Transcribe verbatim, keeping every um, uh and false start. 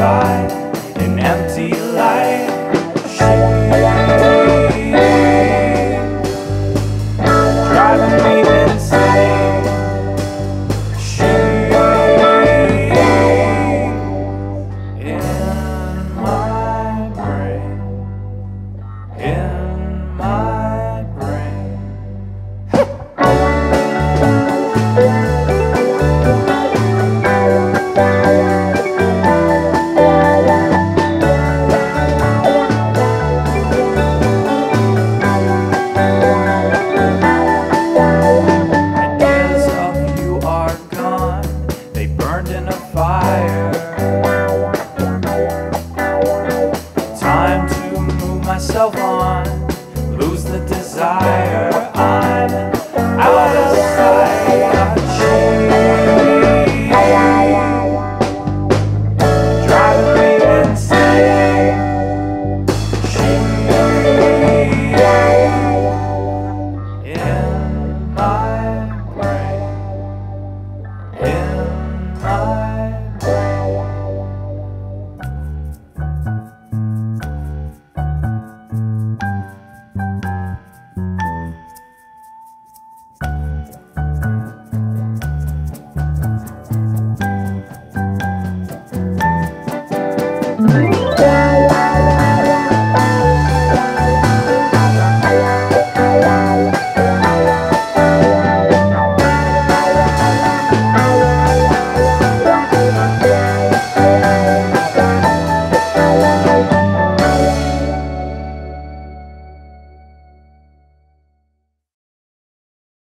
inside an empty light. She driving me insane. She in my brain, in my brain. In a fire, time to move myself on, lose the desire. I'm out of sight. She driving me insane. She in my brain, in my